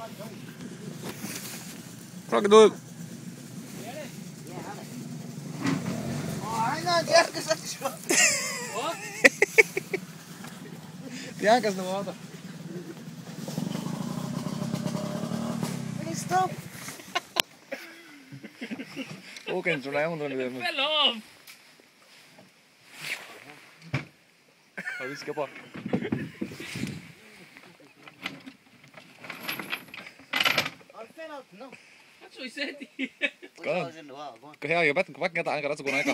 Fucking do it. Oh, hang on, the anchor's at the shop. What? The anchor's in the water. Will you stop? Fucking drowned under them. Fell off. Hurry, skipper. I fell out, no. That's what I said to you. Go on. I was in the water, go on. Go here, you better go back and get that anchor. That's a good anchor.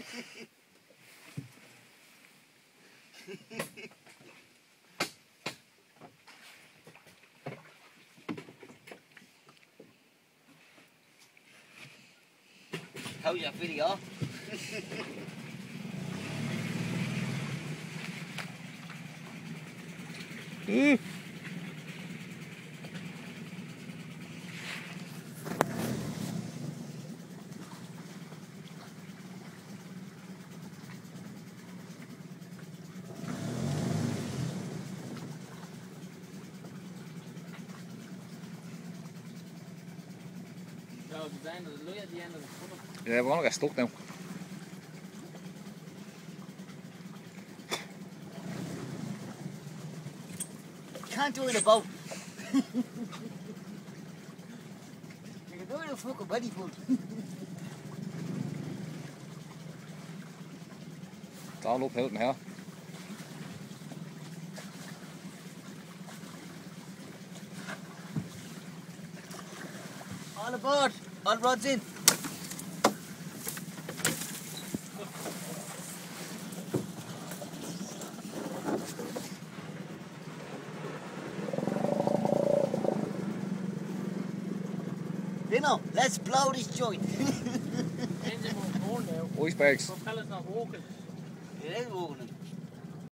How's your video? No, it's the end of the look at the end of the funnel. Yeah, we're gonna get stuck now. Can't do it in a boat. You can do it in a fucking belly full. It's all uphill in here. All aboard. All rods in. Lino, let's blow this joint. Engine won't turn now. Icebergs. Propeller's not walking. It is walking.